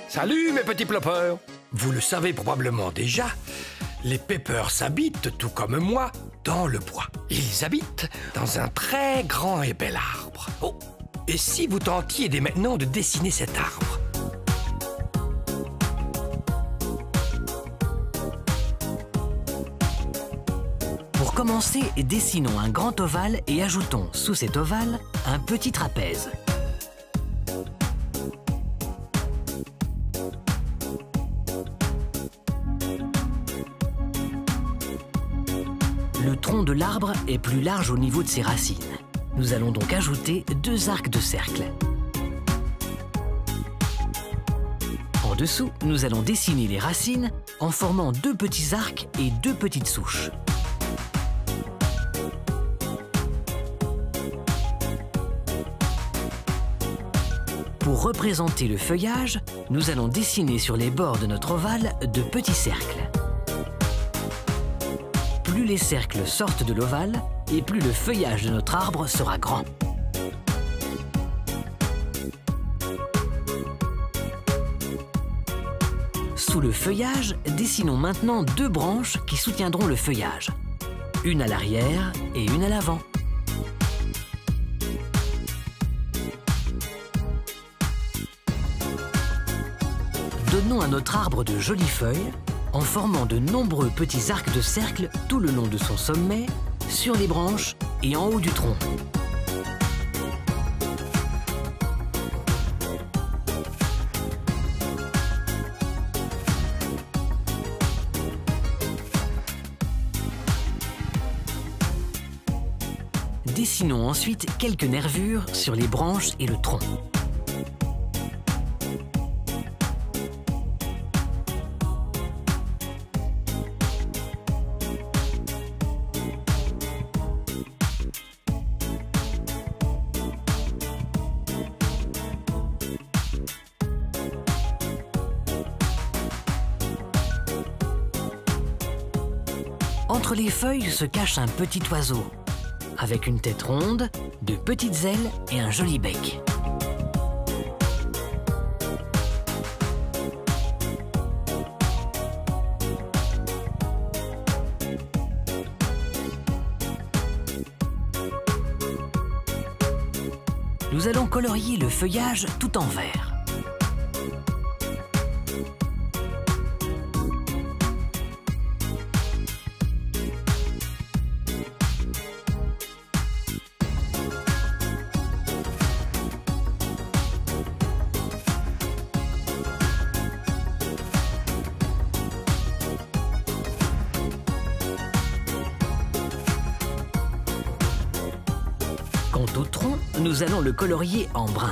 Salut mes petits ploppers! Vous le savez probablement déjà, les Peppers habitent, tout comme moi, dans le bois. Ils habitent dans un très grand et bel arbre. Oh, et si vous tentiez dès maintenant de dessiner cet arbre? Pour commencer, dessinons un grand ovale et ajoutons sous cet ovale un petit trapèze. Le tronc de l'arbre est plus large au niveau de ses racines. Nous allons donc ajouter 2 arcs de cercle. En dessous, nous allons dessiner les racines en formant 2 petits arcs et 2 petites souches. Pour représenter le feuillage, nous allons dessiner sur les bords de notre ovale de petits cercles. Plus les cercles sortent de l'ovale, et plus le feuillage de notre arbre sera grand. Sous le feuillage, dessinons maintenant 2 branches qui soutiendront le feuillage. Une à l'arrière et une à l'avant. Donnons à notre arbre de jolies feuilles en formant de nombreux petits arcs de cercle tout le long de son sommet, sur les branches et en haut du tronc. Dessinons ensuite quelques nervures sur les branches et le tronc. Entre les feuilles se cache un petit oiseau, avec une tête ronde, de petites ailes et un joli bec. Nous allons colorier le feuillage tout en vert. Quant au tronc, nous allons le colorier en brun.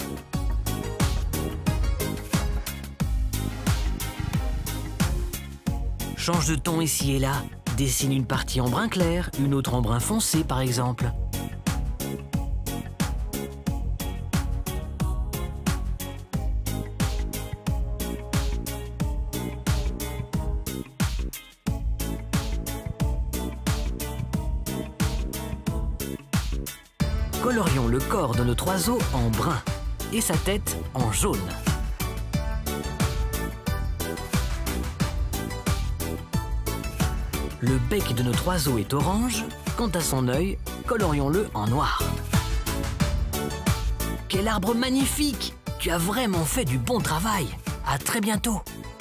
Change de ton ici et là. Dessine une partie en brun clair, une autre en brun foncé par exemple. Colorions le corps de notre oiseau en brun et sa tête en jaune. Le bec de notre oiseau est orange, quant à son œil, colorions-le en noir. Quel arbre magnifique! Tu as vraiment fait du bon travail! À très bientôt!